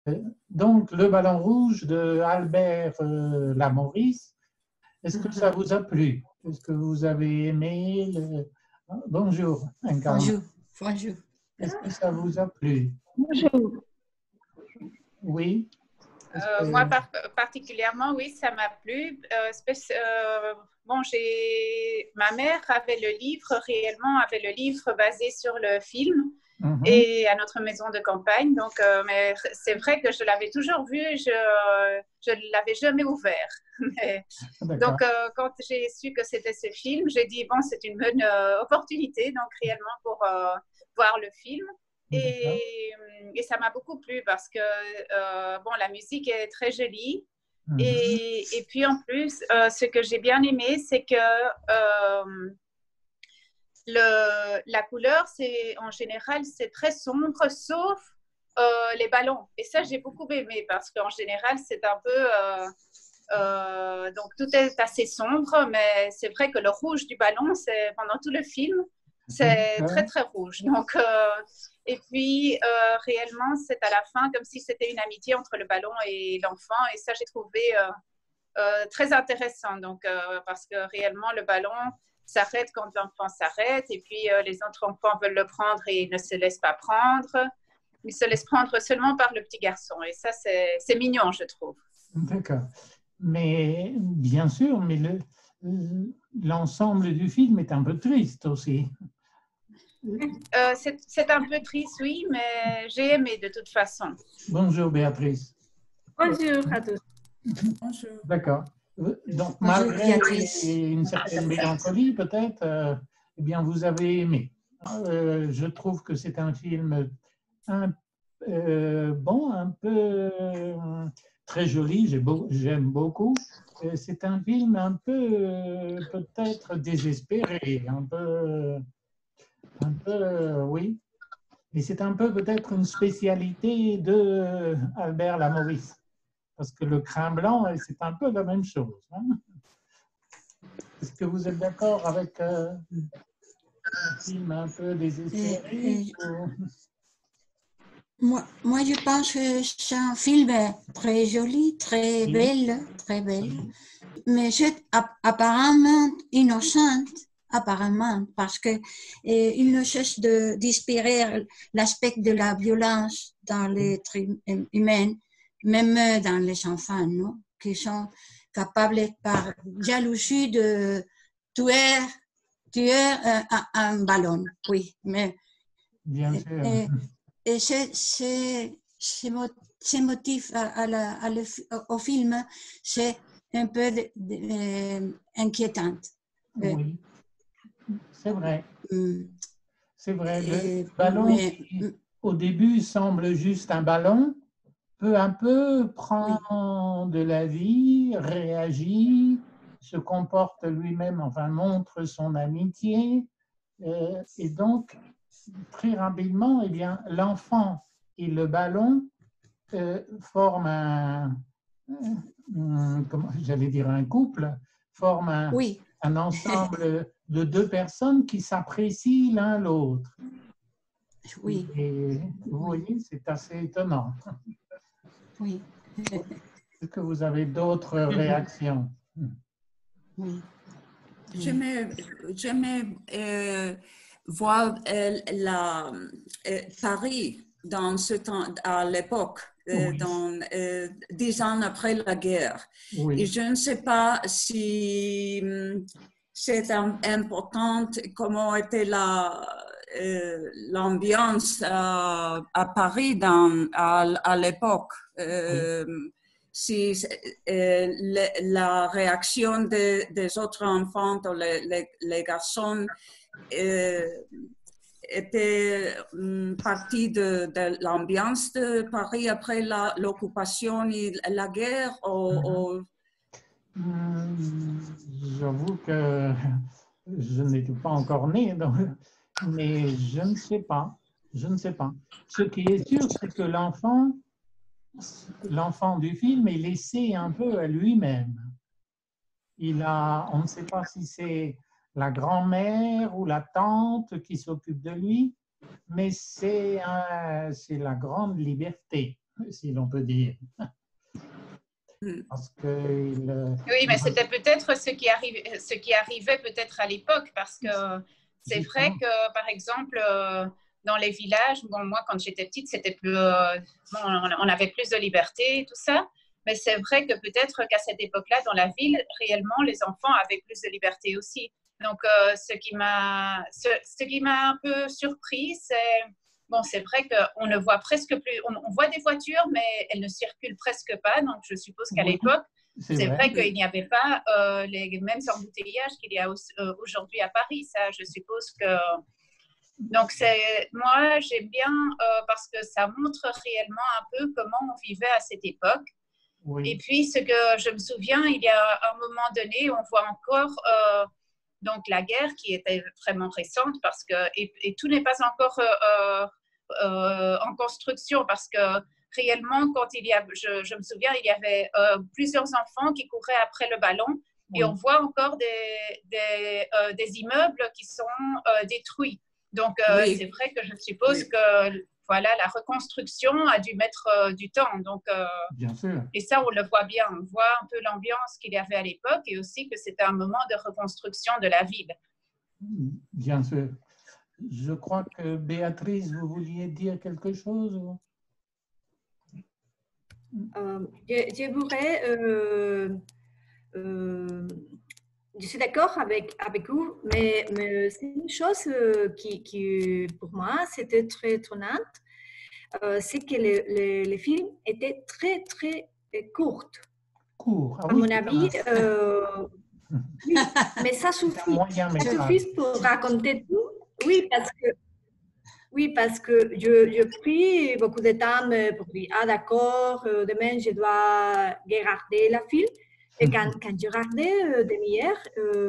Donc, Le Ballon Rouge de Albert Lamoris, est-ce que ça vous a plu? Est-ce que vous avez aimé Bonjour, Incarnat. Bonjour. Bonjour. Est-ce que ça vous a plu? Bonjour. Oui. Moi, particulièrement, oui, ça m'a plu. Bon, ma mère avait le livre basé sur le film et à notre maison de campagne. Donc, mais c'est vrai que je l'avais toujours vu, je ne l'avais jamais ouvert. Donc, quand j'ai su que c'était ce film, j'ai dit, bon, c'est une bonne opportunité, donc réellement pour voir le film. Et ça m'a beaucoup plu parce que bon, la musique est très jolie. Et puis en plus, ce que j'ai bien aimé, c'est que la couleur, en général, c'est très sombre, sauf les ballons. Et ça, j'ai beaucoup aimé parce qu'en général, c'est un peu... donc, tout est assez sombre, mais c'est vrai que le rouge du ballon, c'est pendant tout le film, c'est très, très rouge. Donc, et puis, réellement, c'est à la fin comme si c'était une amitié entre le ballon et l'enfant. Et ça, j'ai trouvé très intéressant. Donc, parce que réellement, le ballon s'arrête quand l'enfant s'arrête. Et puis, les autres enfants veulent le prendre et ils ne se laissent pas prendre. Ils se laissent prendre seulement par le petit garçon. Et ça, c'est mignon, je trouve. D'accord. Mais bien sûr, mais l'ensemble du film est un peu triste aussi. C'est un peu triste, oui, mais j'ai aimé de toute façon. Bonjour Béatrice. Bonjour à tous. Bonjour. D'accord. Donc, malgré une certaine mélancolie, peut-être, eh bien, vous avez aimé. Je trouve que c'est un film bon, un peu très joli, j'aime beaucoup. C'est un film un peu peut-être désespéré, un peu, oui. Et c'est un peu peut-être une spécialité de Albert Lamoris. Parce que le crin blanc, c'est un peu la même chose. Hein. Est-ce que vous êtes d'accord avec un film un peu désespéré Moi, je pense que c'est un film très joli, très belle, mais c'est apparemment innocente, apparemment, parce que il ne cesse d'inspirer l'aspect de la violence dans l'être humain, même dans les enfants, non? Qui sont capables par jalousie de tuer un ballon, oui, mais bien sûr. Et ces motifs au film, c'est un peu inquiétant. Oui, c'est vrai. C'est vrai. Le ballon, qui, au début, semble juste un ballon, peu à peu prend de la vie, réagit, se comporte lui-même, enfin, montre son amitié. Et donc, très rapidement, eh bien, l'enfant et le ballon forment j'allais dire un couple, forment un ensemble de deux personnes qui s'apprécient l'un l'autre. Oui. Et vous voyez, c'est assez étonnant. Oui. Est-ce que vous avez d'autres réactions? Oui. J'aimais voir Paris dans ce temps, à l'époque, dans 10 ans après la guerre. Oui. Et je ne sais pas si c'est important, comment était l'ambiance à Paris à l'époque. Si la réaction des autres enfants, les garçons, était partie de l'ambiance de Paris après l'occupation et la guerre J'avoue que je n'étais pas encore né, donc, mais je ne sais pas. Je ne sais pas. Ce qui est sûr, c'est que l'enfant du film est laissé un peu à lui-même. On ne sait pas si c'est la grand-mère ou la tante qui s'occupe de lui, mais c'est la grande liberté. si l'on peut dire. Parce que oui, mais c'était peut-être ce qui arrivait peut-être à l'époque, parce que c'est vrai que, par exemple, dans les villages, bon, moi, quand j'étais petite, c'était plus, bon, on avait plus de liberté et tout ça, mais c'est vrai que peut-être qu'à cette époque-là, dans la ville, réellement, les enfants avaient plus de liberté aussi. Donc, ce qui m'a un peu surpris, c'est... Bon, c'est vrai qu'on ne voit presque plus, on voit des voitures, mais elles ne circulent presque pas. Donc, je suppose qu'à l'époque, c'est vrai qu'il n'y avait pas les mêmes embouteillages qu'il y a aujourd'hui à Paris. Ça, je suppose que... Donc, moi, j'aime bien parce que ça montre réellement un peu comment on vivait à cette époque. Oui. Et puis, ce que je me souviens, il y a un moment donné, on voit encore... donc, la guerre qui était vraiment récente parce que... Et tout n'est pas encore... en construction, parce que réellement, quand je me souviens, il y avait plusieurs enfants qui couraient après le ballon, et on voit encore des immeubles qui sont détruits. Donc, c'est vrai que je suppose que voilà, la reconstruction a dû mettre du temps. Donc, bien sûr. Et ça, on le voit bien. On voit un peu l'ambiance qu'il y avait à l'époque, et aussi que c'était un moment de reconstruction de la ville. Bien sûr. Je crois que Béatrice, vous vouliez dire quelque chose? Je voudrais... je suis d'accord avec vous, mais c'est une chose qui, pour moi, c'était très étonnante. C'est que les films étaient très, très courts. Court. À mon avis, oui, mais ça suffit. Ça suffit pour raconter tout. Oui, parce que je pris beaucoup de temps pour dire, ah d'accord, demain je dois regarder la film. Et quand je regardais demi-heure,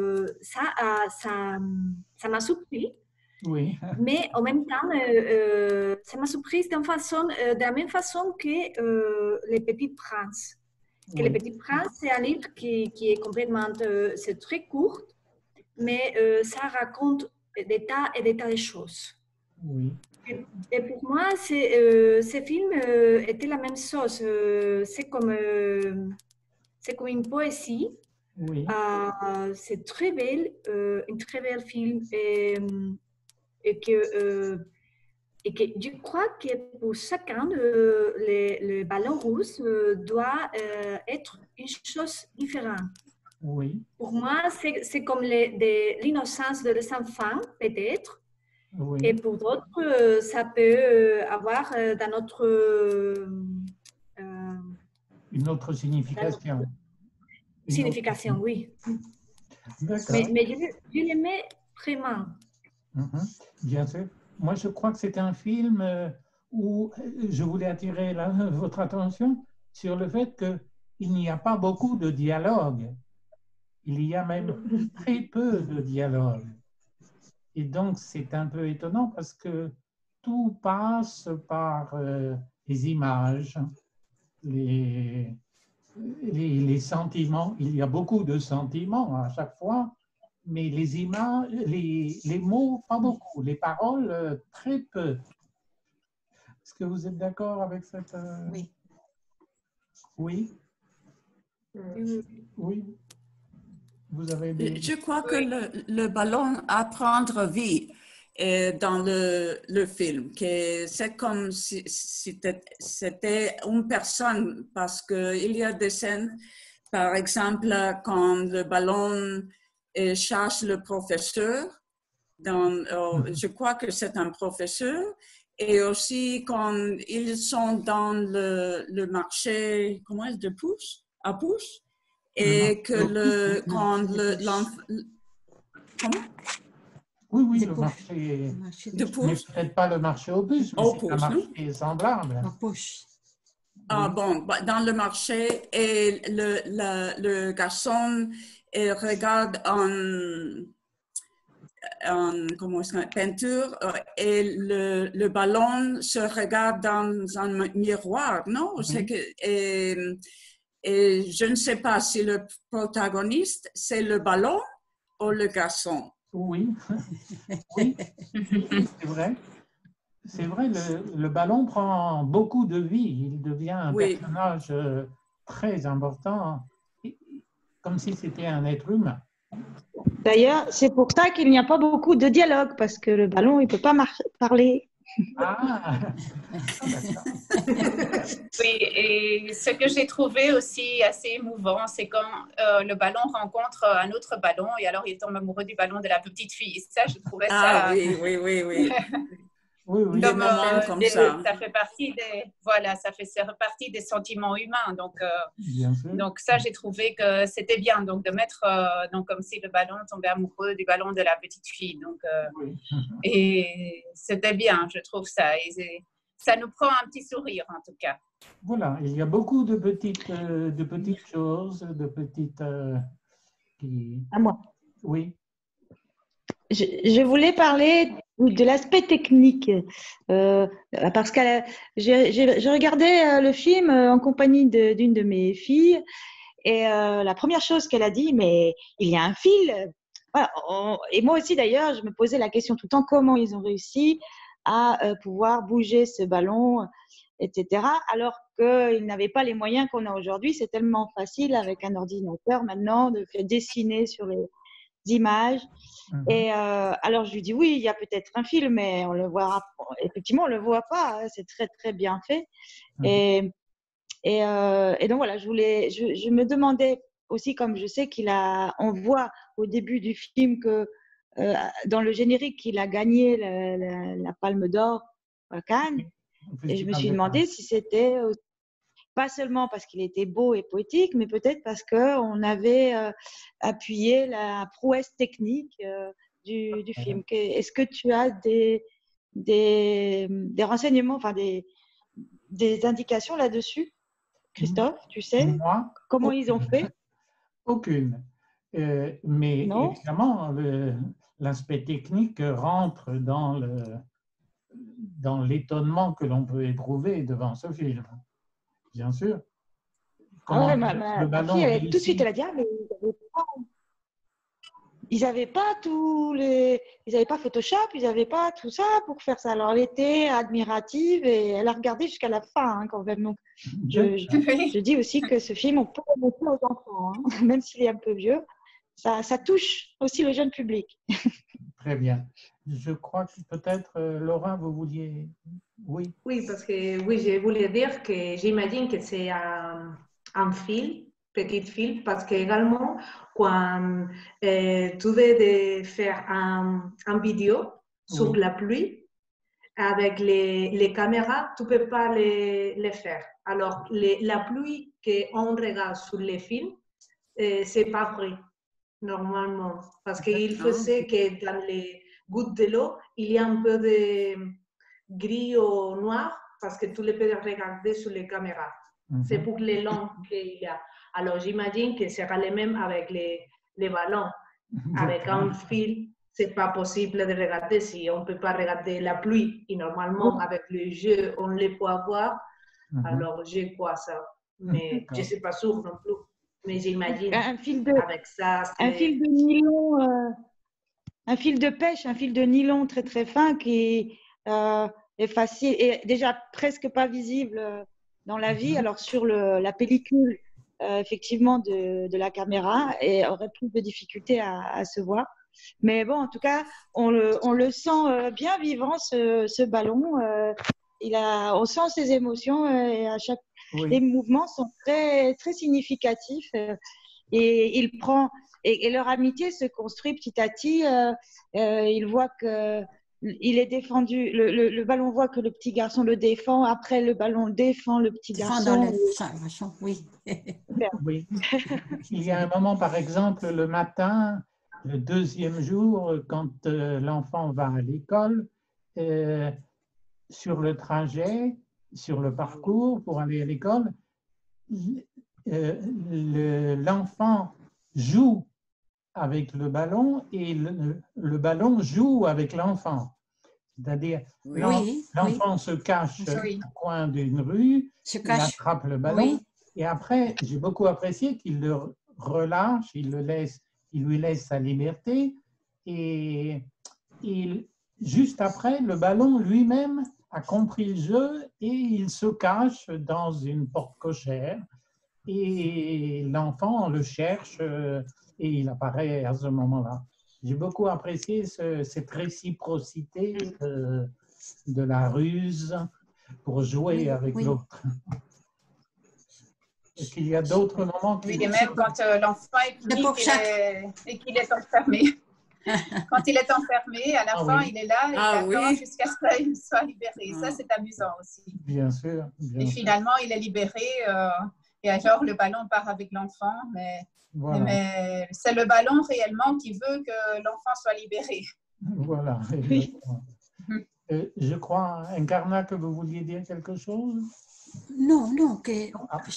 ça m'a surpris. Oui. Mais en même temps, ça m'a surprise de la même façon que Les Petits Princes. Que Les Petits Princes, c'est un livre qui est complètement, c'est très court, mais ça raconte des tas et des tas de choses. Oui. Et pour moi, ces films étaient la même chose. C'est comme une poésie. Oui. C'est très belle, un très bel film. Et que je crois que pour chacun, le ballon rouge doit être une chose différente. Oui. Pour moi, c'est comme l'innocence de les enfants, peut-être. Oui. Et pour d'autres, ça peut avoir une autre signification. Signification, oui. D'accord. Mais je l'aimais vraiment. Bien sûr. Moi, je crois que c'est un film où je voulais attirer votre attention sur le fait qu'il n'y a pas beaucoup de dialogue. Il y a même très peu de dialogue. Et donc, c'est un peu étonnant parce que tout passe par les images, les sentiments. Il y a beaucoup de sentiments à chaque fois, mais les images, les mots, pas beaucoup. Les paroles, très peu. Est-ce que vous êtes d'accord avec cette... Oui. Oui. Oui. Vous avez Je crois que le ballon a prendre vie dans le film, que c'est comme si c'était une personne, parce qu'il y a des scènes, par exemple, quand le ballon cherche le professeur, je crois que c'est un professeur, et aussi quand ils sont dans le marché, comment est-ce, de Pouche, à Pouche, et que quand comment? Oui, le marché de Pouche. Mais peut-être pas le marché aux puces, mais c'est un marché semblable. Aux Pouche. Ah bon, dans le marché, et le garçon regarde comment peinture, et le ballon se regarde dans un miroir, non? C'est que, et je ne sais pas si le protagoniste, c'est le ballon ou le garçon. Oui, oui, c'est vrai. C'est vrai, le ballon prend beaucoup de vie. Il devient un personnage très important, comme si c'était un être humain. D'ailleurs, c'est pour ça qu'il n'y a pas beaucoup de dialogue, parce que le ballon, il ne peut pas parler. Ah, oui, et ce que j'ai trouvé aussi assez émouvant, c'est quand le ballon rencontre un autre ballon et alors il tombe amoureux du ballon de la petite fille. Ça, je trouvais ça... Ah oui. Oui. Des moments comme ça. Ça fait partie ça fait partie des sentiments humains. Donc ça, j'ai trouvé que c'était bien. Donc de mettre, donc comme si le ballon tombait amoureux du ballon de la petite fille. Donc et c'était bien, je trouve ça. Et ça nous prend un petit sourire en tout cas. Voilà, il y a beaucoup de petites choses, de petites qui. À moi. Oui. Je voulais parler de l'aspect technique, parce que j'ai regardé le film en compagnie d'une de mes filles, et la première chose qu'elle a dit, mais il y a un fil. Voilà, et moi aussi d'ailleurs, je me posais la question tout le temps, comment ils ont réussi à pouvoir bouger ce ballon, etc. Alors qu'ils n'avaient pas les moyens qu'on a aujourd'hui. C'est tellement facile avec un ordinateur maintenant de faire dessiner sur les images. Et alors je lui dis oui, il y a peut-être un film, mais on le voit. Effectivement, on le voit pas. C'est très très bien fait. Et donc voilà, je me demandais aussi, comme je sais on voit au début du film que dans le générique qu'il a gagné la Palme d'Or à Cannes. Et je me suis demandé si c'était pas seulement parce qu'il était beau et poétique, mais peut-être parce qu'on avait appuyé la prouesse technique du film. Est-ce que tu as des renseignements, enfin des indications là-dessus, Christophe? Tu sais comment ils ont fait? Aucune. Mais non, évidemment, l'aspect technique rentre dans l'étonnement que l'on peut éprouver devant ce film. Bien sûr. Ma fille, tout de suite, elle a dit mais ils n'avaient pas ils n'avaient pas Photoshop, ils n'avaient pas tout ça pour faire ça. Alors elle était admirative et elle a regardé jusqu'à la fin quand même. Donc je dis aussi que ce film, on peut le montrer aux enfants, hein, même s'il est un peu vieux. Ça touche aussi le jeune public. Très bien. Je crois que peut-être, Laura, vous vouliez... Oui. Oui, parce que je voulais dire que j'imagine que c'est un fil, petit fil, parce que également, quand tu veux faire un vidéo sur la pluie, avec les caméras, tu ne peux pas les faire. Alors, la pluie qu'on regarde sur les films, ce n'est pas vrai, normalement, parce qu'il faisait que dans les gouttes de l'eau, il y a un peu de gris ou noir, parce que tu les peux regarder sur les caméras. C'est pour les longs qu'il y a. Alors, j'imagine que ce sera le même avec les ballons. Avec un fil, ce n'est pas possible de regarder si on ne peut pas regarder la pluie. Et normalement, avec le jeu, on les peut avoir. Alors, je crois ça. Mais je ne suis pas sûre non plus. Mais j'imagine avec ça. Un fil de nylon, un fil de pêche, un fil de nylon très très fin qui est facile et déjà presque pas visible dans la vie. Alors sur la pellicule, effectivement, de la caméra, et aurait plus de difficultés à se voir. Mais bon, en tout cas, on le sent bien vivant, ce ballon. On sent ses émotions et à chaque les mouvements sont très très significatifs. Et il prend et leur amitié se construit petit à petit. Il voit que il est défendu. Le ballon voit que le petit garçon le défend. Après, le ballon défend le petit garçon. Oui. Oui. Il y a un moment, par exemple, le matin, le deuxième jour, quand l'enfant va à l'école, sur le trajet, sur le parcours pour aller à l'école, l'enfant joue avec le ballon et le ballon joue avec l'enfant. C'est-à-dire, l'enfant se cache au coin d'une rue, il attrape le ballon, et après, j'ai beaucoup apprécié qu'il le relâche, il lui laisse sa liberté, et juste après, le ballon lui-même a compris le jeu et il se cache dans une porte cochère et l'enfant le cherche et il apparaît à ce moment-là. J'ai beaucoup apprécié cette réciprocité de la ruse pour jouer avec l'autre. Est-ce qu'il y a d'autres moments Oui, et même quand l'enfant est puni et qu'il est enfermé. Quand il est enfermé, à la fin, il est là et il attend jusqu'à ce qu'il soit libéré. Ça, c'est amusant aussi. Bien sûr. Et finalement, il est libéré et alors le ballon part avec l'enfant. Mais c'est le ballon réellement qui veut que l'enfant soit libéré. Voilà. Oui. Je crois, Encarna, que vous vouliez dire quelque chose? Non, que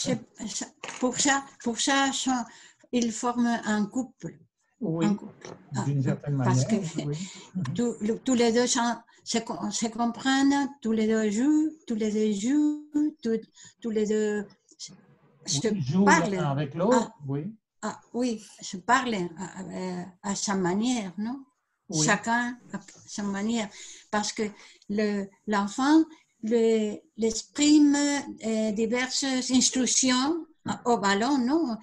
pour ça, ils forment un couple. Oui, d'une certaine manière. Parce que tous les deux se comprennent, tous les deux jouent, tous les deux jouent l'un avec l'autre, oui, se parlent à sa manière, non? Oui. Chacun à sa manière. Parce que l'enfant l'exprime diverses instructions au ballon, non?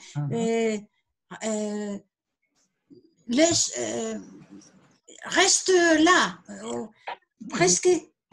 Reste là, presque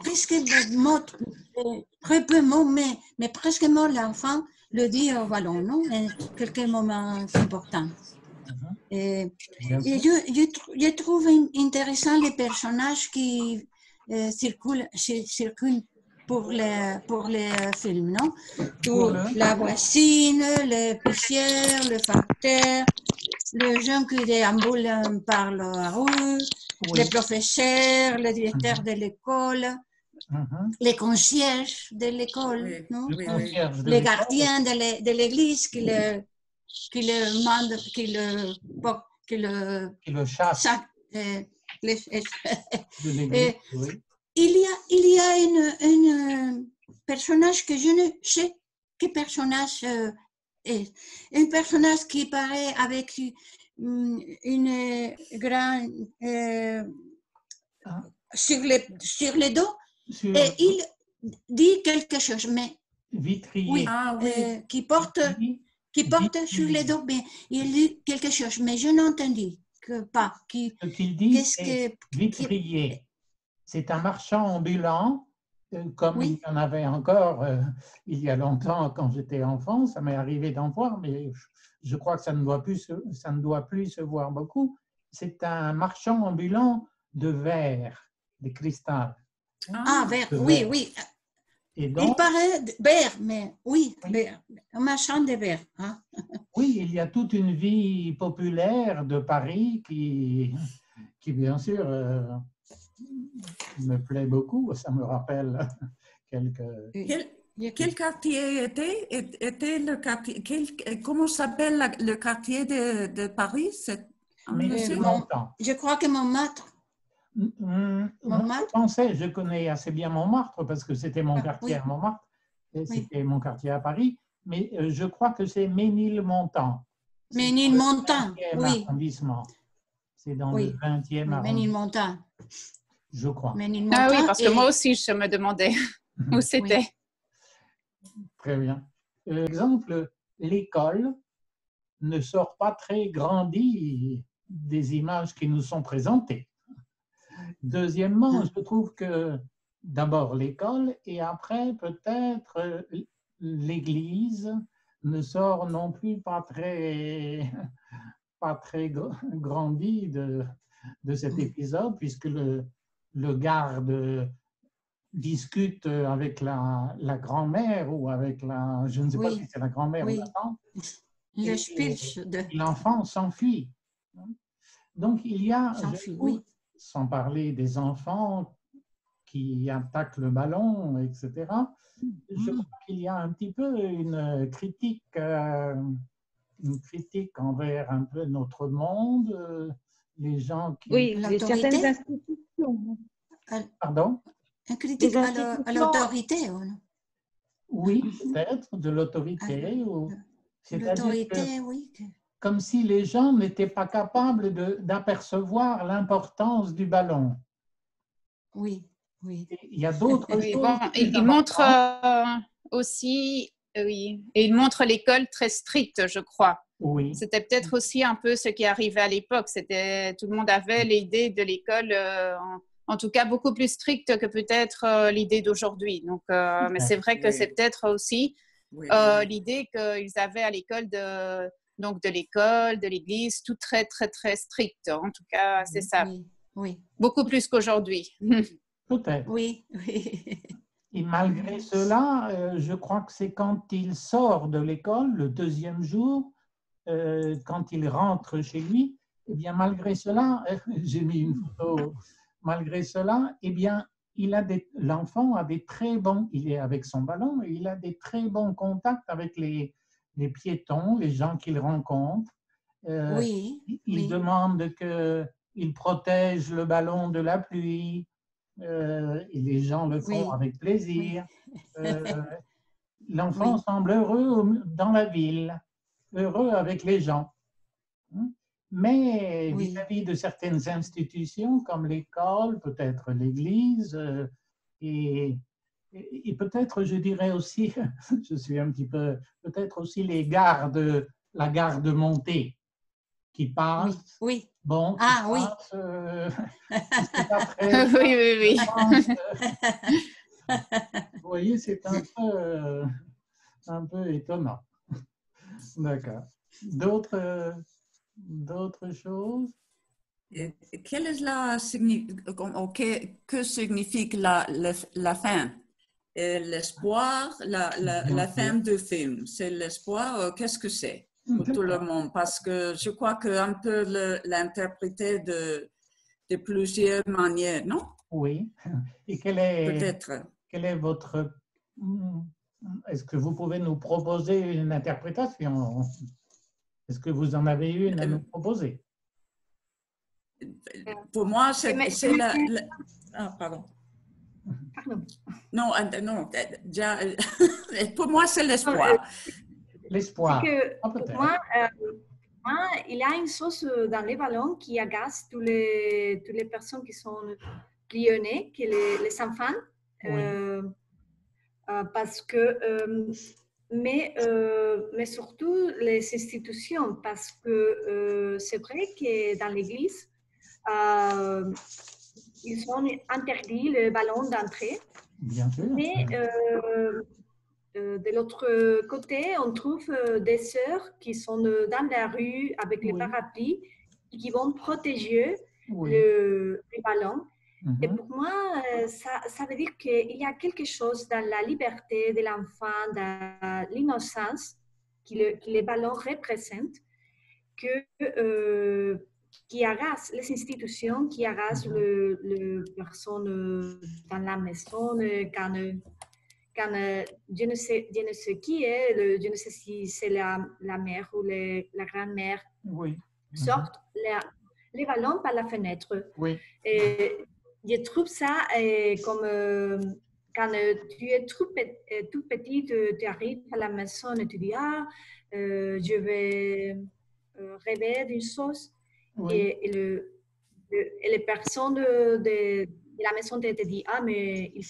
très peu mots, mais presque mot l'enfant le dit au ballon, non? Quelques moments importants. Et je trouve intéressant les personnages qui circulent pour les films, non? La voisine, le pêcheur, le facteur, le jeune qui déambule par la rue, le professeur, le directeur de l'école, les concierges de l'école, non? Les gardiens de l'église qui le mandent, qui le chassent. Il y a un personnage que je ne sais quel personnage est. Un personnage qui paraît avec une grande sur le dos et il dit quelque chose, mais Vitrier. Qui porte sur le dos, mais il dit quelque chose, mais je n'entendis pas. Ce qu'il dit, c'est vitrier. C'est un marchand ambulant, comme il y en avait encore il y a longtemps quand j'étais enfant. Ça m'est arrivé d'en voir, mais je crois que ça ne doit plus se voir beaucoup. C'est un marchand ambulant de verre, de cristal. Verre, oui. Et donc, il paraît verre, mais verre, un marchand de verre. Hein? Oui, il y a toute une vie populaire de Paris qui bien sûr, me plaît beaucoup. Ça me rappelle quelques... Quel quartier était le quartier? Comment s'appelle le quartier de Paris? Je crois que Montmartre. Je connais assez bien Montmartre parce que c'était mon quartier à Montmartre et c'était mon quartier à Paris, mais je crois que c'est Ménilmontant. Ménilmontant, oui. Arrondissement. C'est dans le 20e arrondissement. Ménilmontant. Je crois. Ah oui, parce que moi aussi, je me demandais où c'était. Très bien. Par exemple, l'école ne sort pas très grandie des images qui nous sont présentées. Deuxièmement, je trouve que d'abord l'école et après peut-être l'église ne sort non plus pas très grandi de cet épisode, puisque le garde discute avec la grand-mère ou avec je ne sais pas si c'est la grand-mère ou la tante. L'enfant s'enfuit. Donc il y a, sans parler des enfants qui attaquent le ballon, etc., je crois qu'il y a un petit peu une critique envers un peu notre monde, les gens qui... Oui, certaines institutions. Pardon? Une critique à l'autorité. Oui, peut-être, de l'autorité. L'autorité, oui. Comme si les gens n'étaient pas capables d'apercevoir l'importance du ballon. Oui, oui. Il y a d'autres choses. Bon, il montre aussi, oui, et il montre l'école très stricte, je crois. Oui. C'était peut-être aussi un peu ce qui arrivait à l'époque. C'était, tout le monde avait l'idée de l'école, en tout cas beaucoup plus stricte que peut-être l'idée d'aujourd'hui. Donc, mais c'est vrai que c'est peut-être aussi l'idée qu'ils avaient à l'école de l'école, de l'église, tout très, très, très strict. En tout cas, c'est ça. Oui. Beaucoup plus qu'aujourd'hui. Peut-être. Oui, oui. Et malgré cela, je crois que c'est quand il sort de l'école, le deuxième jour, quand il rentre chez lui, eh bien, malgré cela, j'ai mis une photo, malgré cela, eh bien, l'enfant a des très bons, il est avec son ballon, et il a des très bons contacts avec les piétons, les gens qu'il rencontre. Il demande qu'il protège le ballon de la pluie, et les gens le font avec plaisir. L'enfant semble heureux dans la ville, heureux avec les gens. Mais vis-à-vis de certaines institutions comme l'école, peut-être l'église, et peut-être, je dirais aussi, je suis un petit peu, peut-être aussi la garde montée qui passe. Oui. Bon, passe, c'est pas très... oui. Vous voyez, c'est un peu étonnant. D'accord. D'autres choses? Quelle est que signifie la fin? L'espoir, la fin du film, c'est l'espoir, qu'est-ce que c'est pour tout le monde? Parce que je crois qu'on peut l'interpréter de plusieurs manières, non? Oui. Et quel est votre... Est-ce que vous pouvez nous proposer une interprétation? Est-ce que vous en avez une à nous proposer? Pour moi, c'est la... Ah, pardon. Non, pour moi, c'est l'espoir. L'espoir. Pour moi, il y a une chose dans les ballons qui agace toutes les personnes qui sont lyonnais, qui les enfants. Oui. Parce que, mais surtout les institutions, parce que c'est vrai que dans l'église, ils ont interdit le ballon d'entrée. Bien sûr. Mais de l'autre côté, on trouve des sœurs qui sont dans la rue avec les parapluies et qui vont protéger le ballon. Et pour moi, ça veut dire qu'il y a quelque chose dans la liberté de l'enfant, dans l'innocence que les ballons représentent, qui agace les institutions, qui agace les personnes dans la maison, quand je ne sais qui est, je ne sais si c'est la mère ou la grand-mère, sortent les ballons par la fenêtre. Oui. Et je trouve ça comme quand tu es tout petit, tu arrives à la maison et tu dis je vais rêver d'une chose. Et les personnes de la maison te disent mais il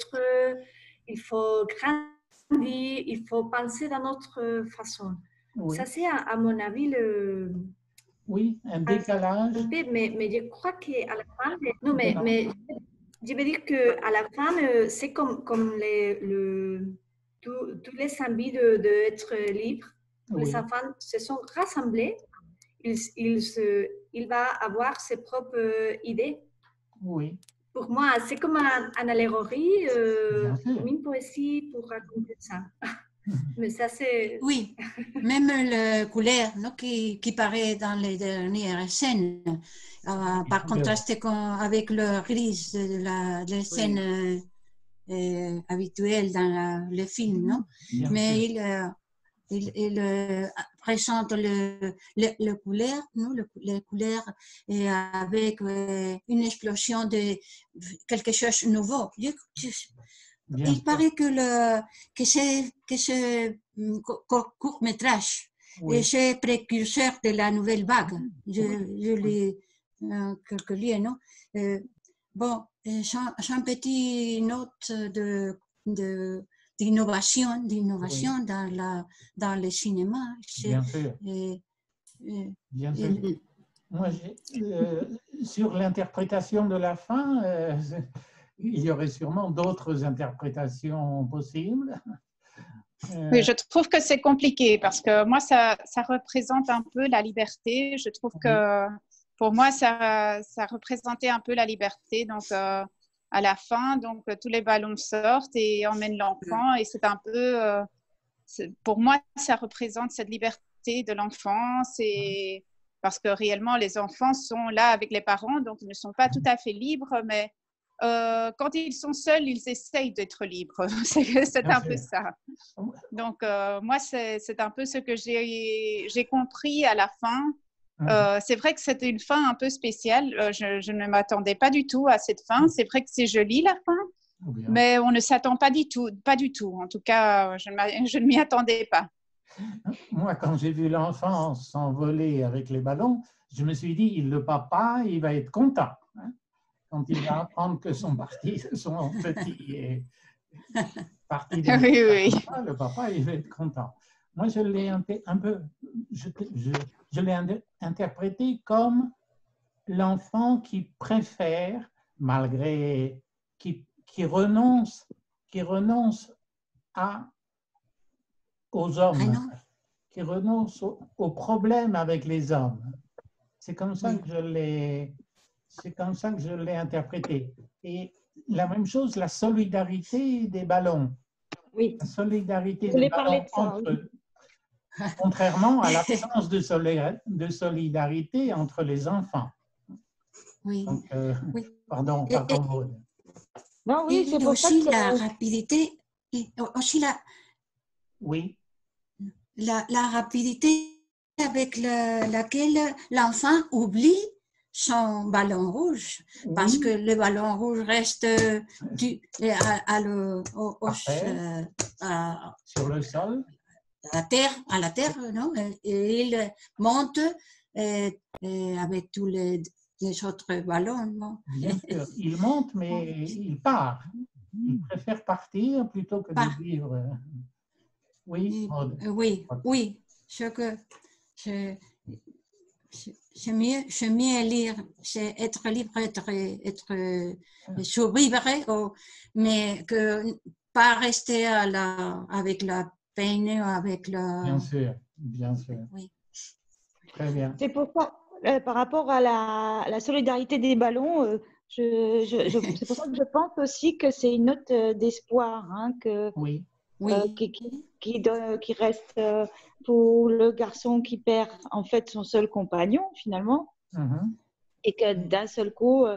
faut grandir, il faut penser d'une autre façon. Ça, c'est à mon avis Oui, un décalage. Mais je crois qu'à la fin, mais je veux dire qu'à la fin, c'est comme tous les envies d'être libres. Les enfants se sont rassemblés. Il va avoir ses propres idées. Oui. Pour moi, c'est comme une allégorie, comme une poésie pour raconter ça. Mais ça, c'est... Oui, même la couleur qui paraît dans les dernières scènes, par contraste avec le gris de la scène habituelle dans le film, non? Mais il présente le couleur, non? Les couleurs avec une explosion de quelque chose de nouveau. Il paraît que ce court-métrage est précurseur de la nouvelle vague. Je lis quelques liens, non? Bon, j'ai un petit note d'innovation Oui. dans le cinéma. Bien sûr. Bien sûr. Moi, sur l'interprétation de la fin, il y aurait sûrement d'autres interprétations possibles. Oui, je trouve que c'est compliqué parce que moi, ça représente un peu la liberté. Je trouve que pour moi, ça représentait un peu la liberté. Donc, à la fin, donc, tous les ballons sortent et emmènent l'enfant. Et c'est un peu, pour moi, ça représente cette liberté de l'enfant. Parce que réellement, les enfants sont là avec les parents, donc ils ne sont pas tout à fait libres, mais quand ils sont seuls, ils essayent d'être libres. C'est un peu ça. Donc, moi, c'est un peu ce que j'ai compris à la fin. C'est vrai que c'était une fin un peu spéciale. Je ne m'attendais pas du tout à cette fin. C'est vrai que c'est joli, la fin, mais on ne s'attend pas du tout. Pas du tout. En tout cas, je ne m'y attendais pas. Moi, quand j'ai vu l'enfant s'envoler avec les ballons, je me suis dit, le papa, il va être content. Hein, quand il va apprendre que son petit est parti de le papa, il va être content. Moi, je l'ai je l'ai interprété comme l'enfant qui préfère, malgré, qui renonce aux hommes, qui renonce aux problèmes avec les hommes. C'est comme ça que je l'ai interprété. Et la même chose, la solidarité des ballons. Oui. La solidarité des ballons contrairement à l'absence de solidarité entre les enfants. Oui. Donc, pardon, Maud. Non, oui, c'est pour ça aussi que... la rapidité, aussi la rapidité avec laquelle l'enfant oublie son ballon rouge, parce que le ballon rouge reste sur le sol, à la terre, non? Et il monte avec tous les autres ballons. Non? Bien sûr, il monte, mais il part. Il préfère partir plutôt que de vivre. Oui, Maud. Oui. C'est mieux lire, c'est être libre, être survivre, mais que pas rester avec la peine, avec la... Bien sûr. Oui. Très bien. C'est pour ça, par rapport à la solidarité des ballons, c'est pour ça que je pense aussi que c'est une note d'espoir, hein, qui reste pour le garçon qui perd en fait son seul compagnon finalement, et que d'un seul coup,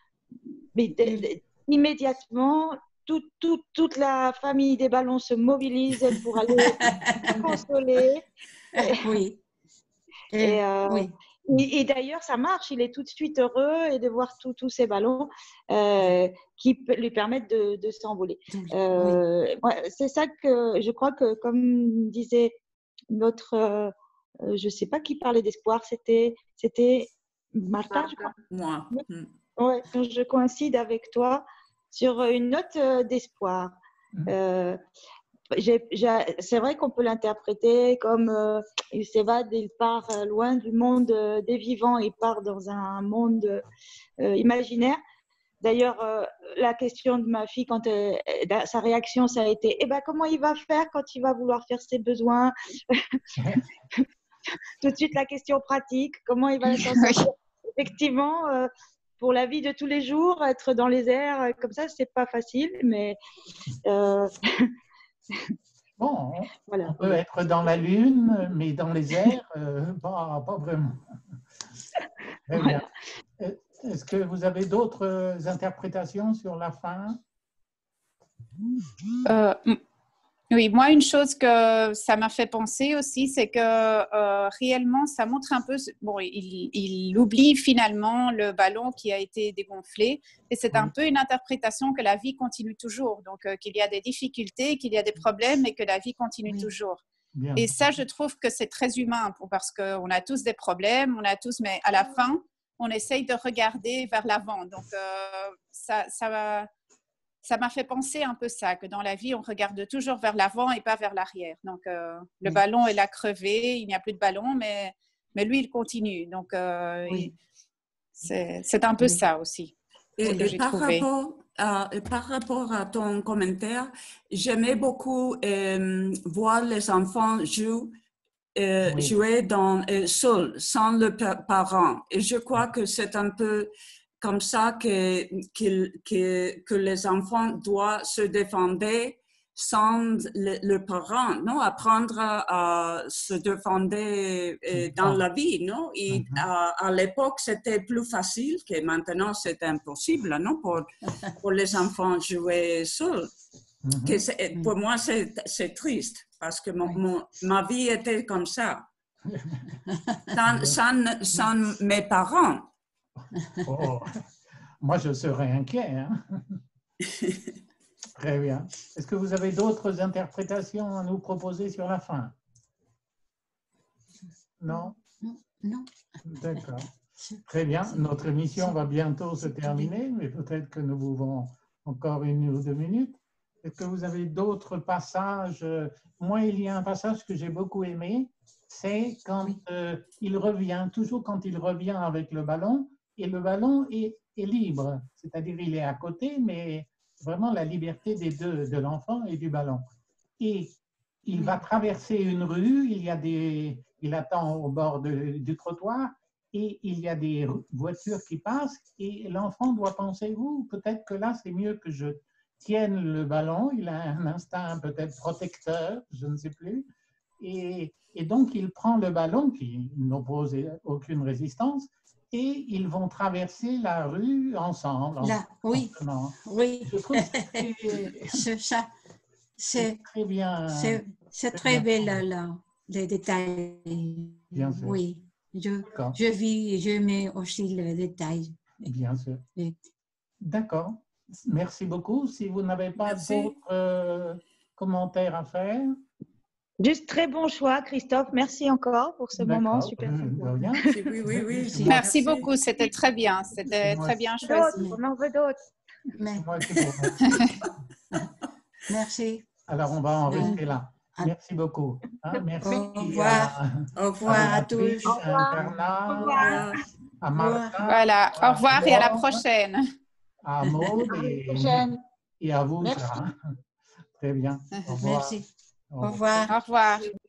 immédiatement, toute la famille des ballons se mobilise pour aller consoler. Oui. Et d'ailleurs, ça marche. Il est tout de suite heureux et de voir tous ces ballons qui lui permettent de s'envoler. C'est ça que je crois que, comme disait notre, je ne sais pas qui parlait d'espoir, c'était Martha, je crois. Moi. Ouais, je coïncide avec toi sur une note d'espoir. C'est vrai qu'on peut l'interpréter comme il s'évade, il part loin du monde des vivants, il part dans un monde imaginaire. D'ailleurs, la question de ma fille, sa réaction, ça a été comment il va faire quand il va vouloir faire ses besoins? Tout de suite, la question pratique, comment il va s'en sortir? Effectivement, pour la vie de tous les jours, être dans les airs comme ça, c'est pas facile, mais bon, on peut être dans la Lune, mais dans les airs, pas vraiment. Très bien. Est-ce que vous avez d'autres interprétations sur la fin? Oui, moi, une chose que ça m'a fait penser aussi, c'est que réellement, ça montre un peu... Bon, il oublie finalement le ballon qui a été dégonflé, et c'est un peu une interprétation que la vie continue toujours, donc qu'il y a des difficultés, qu'il y a des problèmes, et que la vie continue toujours. Bien. Et ça, je trouve que c'est très humain, parce qu'on a tous des problèmes, on a tous, mais à la fin, on essaye de regarder vers l'avant. Donc, ça m'a fait penser un peu ça, que dans la vie, on regarde toujours vers l'avant et pas vers l'arrière. Donc, le ballon, il a crevé, il n'y a plus de ballon, mais lui, il continue. Donc, c'est un peu ça aussi. Et par rapport à ton commentaire, j'aimais beaucoup voir les enfants jouer seuls, sans le parent. Et je crois que c'est un peu comme ça que les enfants doivent se défendre sans le parent, non? Apprendre à se défendre dans la vie, non? Et à l'époque, c'était plus facile que maintenant, c'est impossible, non? Pour les enfants jouer seuls. Pour moi, c'est triste parce que ma vie était comme ça, sans mes parents. Oh, moi, je serais inquiet. Hein? Très bien. Est-ce que vous avez d'autres interprétations à nous proposer sur la fin? Non? Non. D'accord. Très bien. Notre émission va bientôt se terminer, mais peut-être que nous pouvons encore 1 ou 2 minutes. Est-ce que vous avez d'autres passages? Moi, il y a un passage que j'ai beaucoup aimé, c'est quand il revient, toujours quand il revient avec le ballon, et le ballon est libre, c'est-à-dire il est à côté, mais vraiment la liberté des deux, de l'enfant et du ballon. Et il va traverser une rue, il attend au bord du trottoir, et il y a des voitures qui passent, et l'enfant doit penser, peut-être que là, c'est mieux que je tienne le ballon, il a un instinct peut-être protecteur, je ne sais plus, et donc il prend le ballon, qui n'oppose aucune résistance, et ils vont traverser la rue ensemble. Oui. Je trouve que c'est très bien. C'est très belle, les détails. Bien sûr. Oui, je mets aussi les détails. Bien sûr. D'accord. Merci beaucoup. Si vous n'avez pas d'autres commentaires à faire. Juste très bon choix, Christophe. Merci encore pour ce moment super sympa. Oui. Merci beaucoup. C'était très bien. C'était très bien choisi. On en veut d'autres. Merci. Alors, on va en rester là. Merci beaucoup. Merci. Au revoir. Au revoir à tous. À Martin. Voilà. Au revoir et à la prochaine. À Maud et à vous, Sarah. Très bien. Au revoir. Merci. Au revoir. Au revoir.